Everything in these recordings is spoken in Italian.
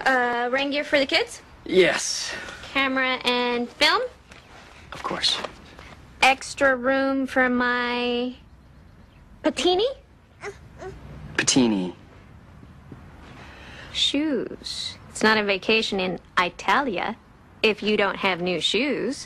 Rain gear for the kids? Yes. Camera and film? Of course. Extra room for my patini? Patini. Shoes. It's not a vacation in Italia if you don't have new shoes.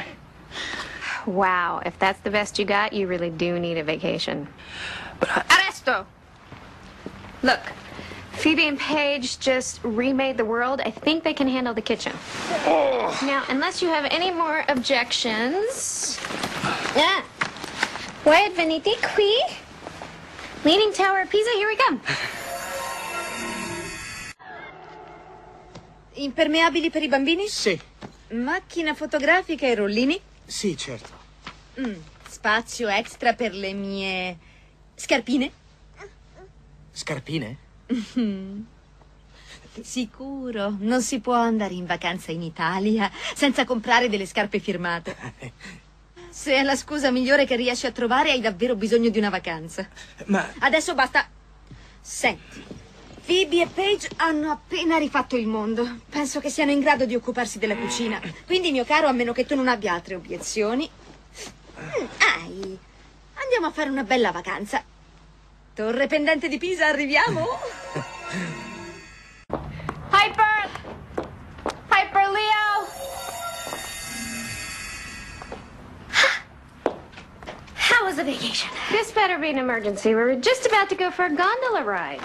Wow, if that's the best you got, you really do need a vacation. But Arresto! Look, Phoebe and Paige just remade the world. I think they can handle the kitchen. Oh. Now, unless you have any more objections... Yeah. Wait, venite qui. Leaning Tower of Pisa, here we come. Impermeabili per i bambini? Sì. Macchina fotografica e rollini? Sì, certo. Spazio extra per le mie scarpine? Scarpine? Sicuro, non si può andare in vacanza in Italia senza comprare delle scarpe firmate. Se è la scusa migliore che riesci a trovare, hai davvero bisogno di una vacanza. Ma... Adesso basta. Senti, Phoebe e Paige hanno appena rifatto il mondo. Penso che siano in grado di occuparsi della cucina. Quindi, mio caro, a meno che tu non abbia altre obiezioni... Andiamo a fare una bella vacanza. Torre pendente di Pisa, arriviamo? Piper! Piper, Leo! How was the vacation? This better be an emergency. We were just about to go for a gondola ride.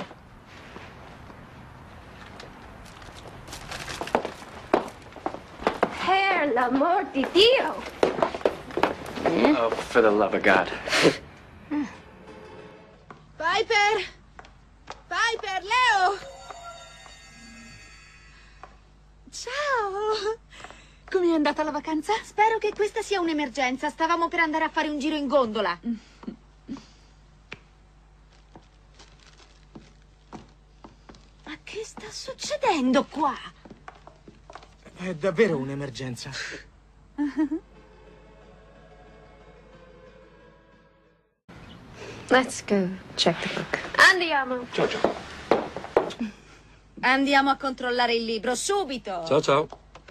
Per l'amor di Dio! Oh, for the love of God. Piper! Piper, Leo! Ciao! Come è andata la vacanza? Spero che questa sia un'emergenza. Stavamo per andare a fare un giro in gondola. Ma che sta succedendo qua? È davvero un'emergenza. Let's go check the book. Andiamo. Ciao, ciao. Andiamo a controllare il libro, subito! Ciao, ciao.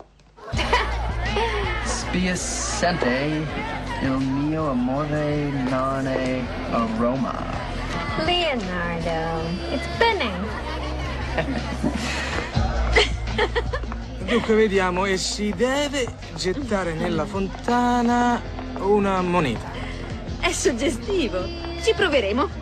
Spiacente il mio amore non è a Roma. Leonardo, it's spinning. Dunque, vediamo, e si deve gettare nella fontana una moneta. È suggestivo. Ci proveremo.